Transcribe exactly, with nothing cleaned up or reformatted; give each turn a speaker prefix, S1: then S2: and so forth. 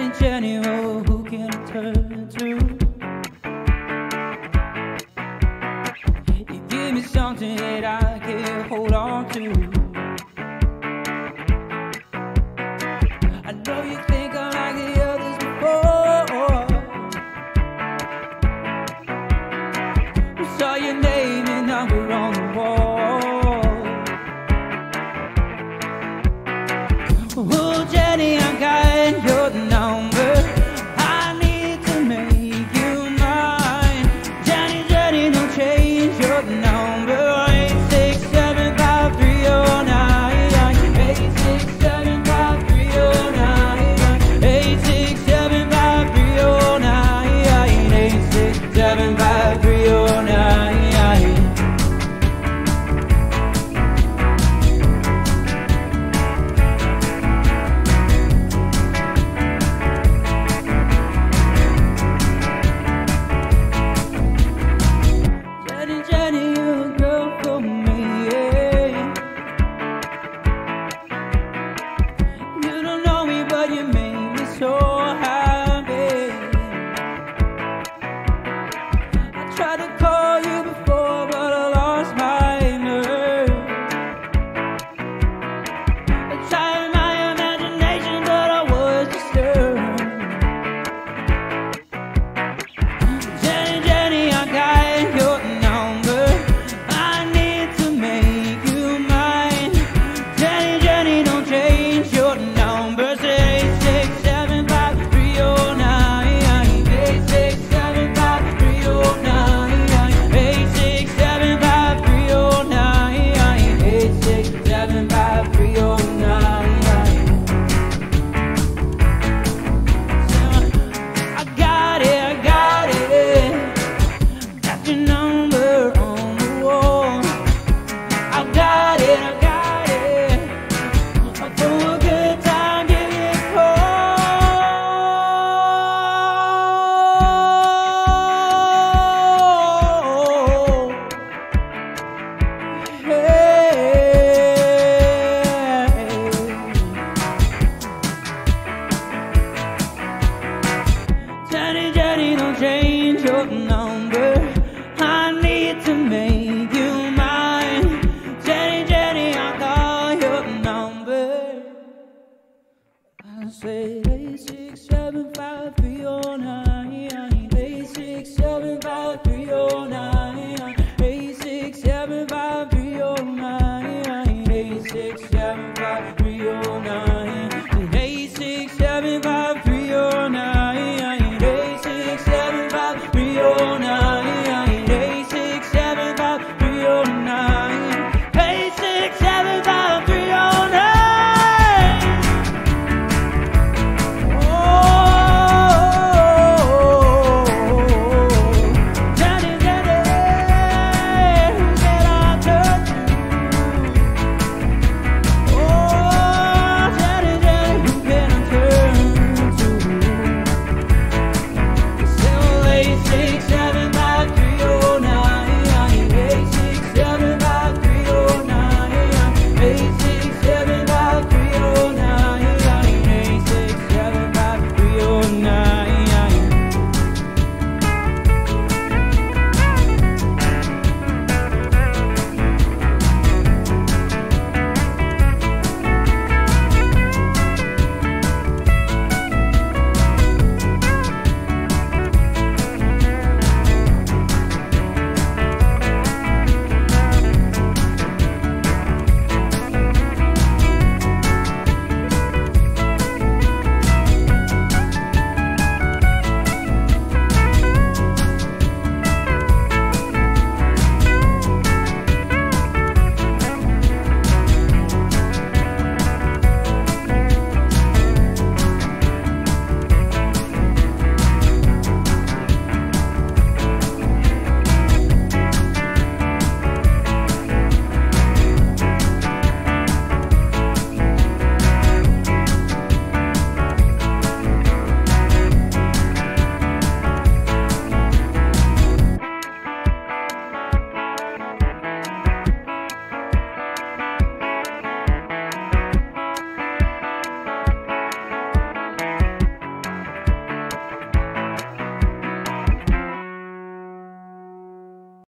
S1: Jenny, Jenny, oh, who can I turn to? You give me something that I can't hold on to. I know you think I'm like the others before. We saw your name and number on the wall. Oh, Jenny, I got your number. I need to make you mine. Jenny, Jenny, don't change your number. Eight six seven five three oh nine. Eight six seven five three oh nine. Eight six seven five three oh nine. Eight six seven five three oh nine. Change your number. I need to make you mine. Jenny, Jenny, I'll call your number. I said eight six seven five.